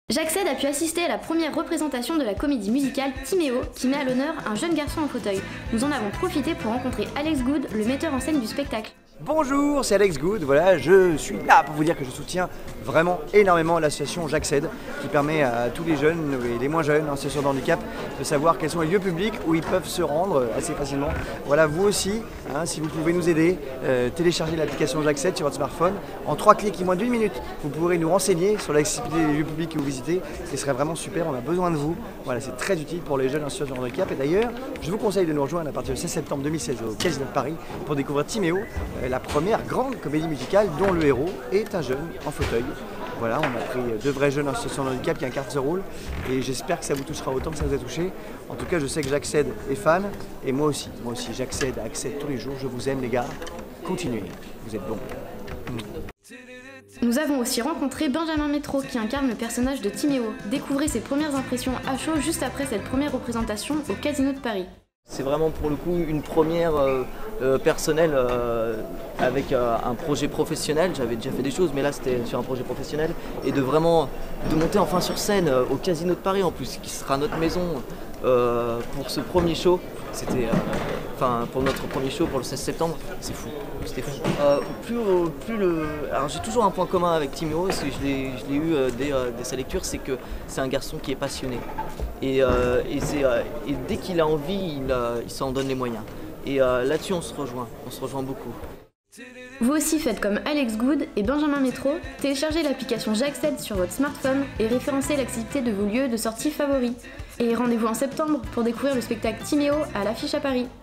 J'accède a pu assister à la première représentation de la comédie musicale Timéo qui met à l'honneur un jeune garçon en fauteuil. Nous en avons profité pour rencontrer Alex Good, le metteur en scène du spectacle. Bonjour, c'est Alex Good, voilà, je suis là pour vous dire que je soutiens vraiment énormément l'association J'accède qui permet à tous les jeunes et les moins jeunes en situation de handicap de savoir quels sont les lieux publics où ils peuvent se rendre assez facilement. Voilà, vous aussi, si vous pouvez nous aider, téléchargez l'application J'accède sur votre smartphone. En 3 clics et moins d'1 minute, vous pourrez nous renseigner sur l'accessibilité des lieux publics que vous visitez. Ce serait vraiment super, on a besoin de vous. Voilà, c'est très utile pour les jeunes en situation de handicap. Et d'ailleurs, je vous conseille de nous rejoindre à partir du 16 septembre 2016 au Casino de Paris pour découvrir Timéo, la première grande comédie musicale dont le héros est un jeune en fauteuil. Voilà, on a pris 2 vrais jeunes en situation de handicap qui incarnent ce rôle et j'espère que ça vous touchera autant que ça vous a touché. En tout cas, je sais que J'accède est fan et moi aussi J'accède tous les jours. Je vous aime les gars, continuez, vous êtes bons. Nous avons aussi rencontré Benjamin Métro qui incarne le personnage de Timéo. Découvrez ses premières impressions à chaud juste après cette première représentation au Casino de Paris. C'est vraiment pour le coup une première personnelle avec un projet professionnel. J'avais déjà fait des choses mais là c'était sur un projet professionnel et de monter enfin sur scène au Casino de Paris en plus qui sera notre maison pour ce premier show. C'était pour notre premier show pour le 16 septembre, c'est fou, c'était fou. Alors j'ai toujours un point commun avec Timéo, parce que je l'ai eu dès sa lecture, c'est que c'est un garçon qui est passionné. Et dès qu'il a envie, il s'en donne les moyens. Et là-dessus on se rejoint beaucoup. Vous aussi faites comme Alex Good et Benjamin Métro, téléchargez l'application J'accède sur votre smartphone et référencez l'activité de vos lieux de sortie favoris. Et rendez-vous en septembre pour découvrir le spectacle Timéo à l'Affiche à Paris.